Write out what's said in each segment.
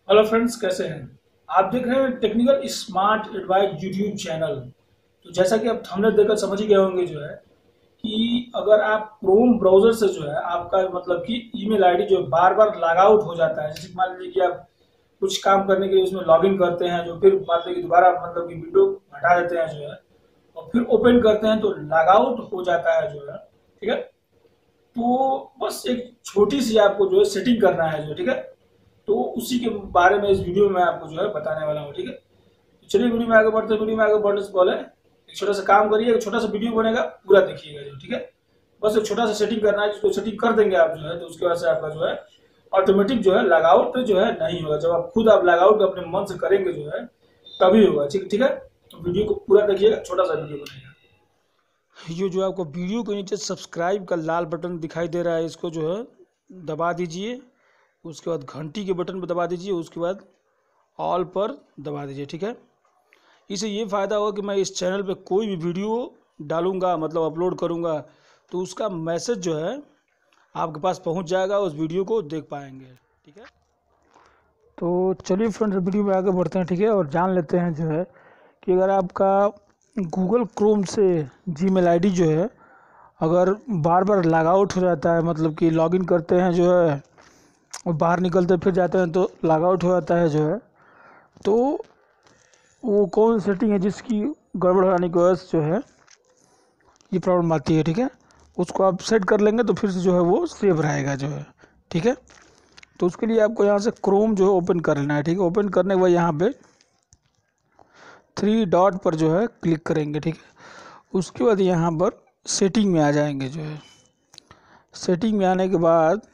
Hello friends, कैसे हैं? आप देख रहे हैं technical smart advice YouTube channel. तो जैसा कि आप थंबनेल देखकर समझ ही गए होंगे जो है कि अगर आप क्रोम ब्राउजर से जो है आपका मतलब कि ईमेल आईडी जो बार बार लॉग आउट हो जाता है। जैसे कि मान लीजिए कि आप कुछ काम करने के लिए उसमें लॉगिन करते हैं, जो फिर मान लीजिए कि दोबारा मतलब कि विंडो हटा देते हैं जो है और फिर ओपन करते हैं तो लॉग आउट हो जाता है जो है। ठीक है, तो बस एक छोटी सी आपको जो है सेटिंग करना है जो, ठीक है। तो उसी के बारे में इस वीडियो में आपको जो है बताने वाला हूँ, ठीक है। तो चलिए वीडियो में आगे बढ़ते हैं। वीडियो में आगे बढ़ने से पहले एक छोटा सा काम करिए, एक छोटा सा वीडियो बनेगा, पूरा देखिएगा जो, ठीक है। बस एक छोटा सा सेटिंग करना है, जिसको सेटिंग कर देंगे आप जो है तो उसके बाद से आपका जो है ऑटोमेटिक जो है लॉग आउट जो है नहीं होगा। जब आप खुद आप लॉग आउट अपने मन से करेंगे जो है तभी होगा, ठीक ठीक है। तो वीडियो को पूरा देखिएगा, छोटा सा वीडियो बनेगा। ये जो आपको वीडियो के नीचे सब्सक्राइब का लाल बटन दिखाई दे रहा है, इसको जो है दबा दीजिए। उसके बाद घंटी के बटन पर दबा दीजिए, उसके बाद ऑल पर दबा दीजिए, ठीक है। इससे ये फ़ायदा होगा कि मैं इस चैनल पे कोई भी वीडियो डालूंगा, मतलब अपलोड करूंगा, तो उसका मैसेज जो है आपके पास पहुंच जाएगा, उस वीडियो को देख पाएंगे, ठीक है। तो चलिए फ्रेंड्स, वीडियो में आगे बढ़ते हैं, ठीक है। और जान लेते हैं जो है कि अगर आपका गूगल क्रोम से जीमेल आईडी जो है अगर बार बार लॉग आउट हो जाता है, मतलब कि लॉगिन करते हैं जो है और बाहर निकलते फिर जाते हैं तो लॉग आउट हो जाता है जो है, तो वो कौन सेटिंग है जिसकी गड़बड़ होने की वजह से जो है ये प्रॉब्लम आती है, ठीक है। उसको आप सेट कर लेंगे तो फिर से जो है वो सेव रहेगा जो है, ठीक है। तो उसके लिए आपको यहाँ से क्रोम जो है ओपन कर लेना है, ठीक है। ओपन करने के बाद यहाँ पे 3 डॉट पर जो है क्लिक करेंगे, ठीक है। उसके बाद यहाँ पर सेटिंग में आ जाएंगे जो है। सेटिंग में आने के बाद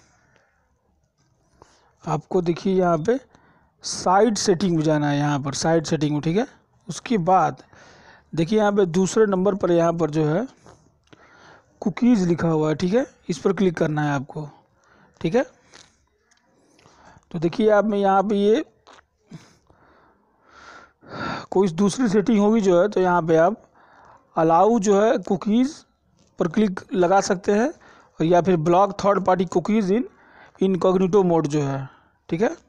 आपको देखिए यहाँ पे साइड सेटिंग में जाना है, यहाँ पर साइड सेटिंग में, ठीक है। उसके बाद देखिए यहाँ पे दूसरे नंबर पर यहाँ पर जो है कुकीज़ लिखा हुआ है, ठीक है। इस पर क्लिक करना है आपको, ठीक है। तो देखिए आप में यहाँ पे ये कोई दूसरी सेटिंग होगी जो है, तो यहाँ पे आप अलाउ जो है कुकीज़ पर क्लिक लगा सकते हैं, और या फिर block third party cookies in incognito mode जो है, ठीक है।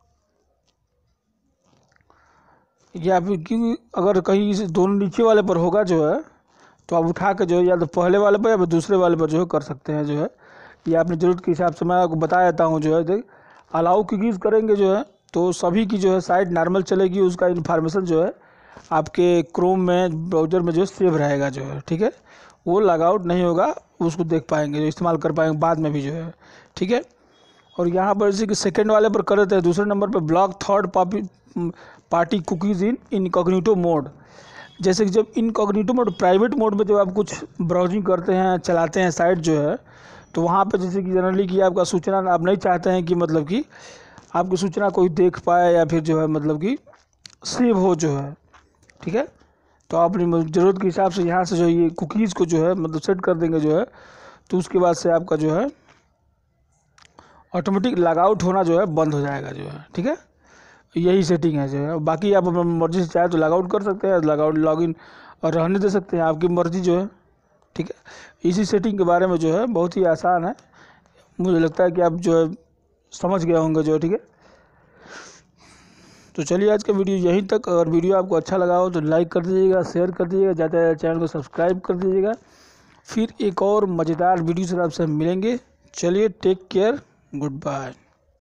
या फिर क्योंकि अगर कहीं इस दोनों नीचे वाले पर होगा जो है तो आप उठा के जो है या तो पहले वाले पर या फिर दूसरे वाले पर जो है कर सकते हैं जो है। ये अपनी ज़रूरत के हिसाब से मैं आपको बता देता हूँ जो है। देख, अलाउ कुकीज़ करेंगे जो है तो सभी की जो है साइट नॉर्मल चलेगी, उसका इन्फॉर्मेशन जो है आपके क्रोम में ब्राउज़र में जो सेव रहेगा जो है, ठीक है। वो लॉग आउट नहीं होगा, उसको देख पाएंगे, जो इस्तेमाल कर पाएंगे बाद में भी जो है, ठीक है। और यहाँ पर जैसे कि सेकेंड वाले पर कर देते हैं, दूसरे नंबर पर block third party cookies in incognito mode. जैसे कि जब इनकॉग्निटो मोड प्राइवेट मोड में जब आप कुछ ब्राउजिंग करते हैं, चलाते हैं साइट जो है, तो वहाँ पे जैसे कि जनरली कि आपका सूचना आप नहीं चाहते हैं कि मतलब कि आपकी सूचना कोई देख पाए या फिर जो है मतलब कि सेव हो जो है, ठीक है। तो आप अपनी ज़रूरत के हिसाब से यहाँ से जो ये कुकीज़ को जो है मतलब सेट कर देंगे जो है, तो उसके बाद से आपका जो है ऑटोमेटिक लॉग आउट होना जो है बंद हो जाएगा जो है, ठीक है। यही सेटिंग है जो है। बाकी आप अपनी मर्ज़ी से चाहे तो लॉग आउट कर सकते हैं, लॉग आउट लॉग इन और रहने दे सकते हैं, आपकी मर्ज़ी जो है, ठीक है। इसी सेटिंग के बारे में जो है बहुत ही आसान है, मुझे लगता है कि आप जो है समझ गए होंगे जो है, ठीक है। तो चलिए आज का वीडियो यहीं तक। अगर वीडियो आपको अच्छा लगा हो तो लाइक कर दीजिएगा, शेयर कर दीजिएगा, ज़्यादा चैनल को सब्सक्राइब कर दीजिएगा। फिर एक और मज़ेदार वीडियो से आपसे मिलेंगे। चलिए, टेक केयर, गुड बाय।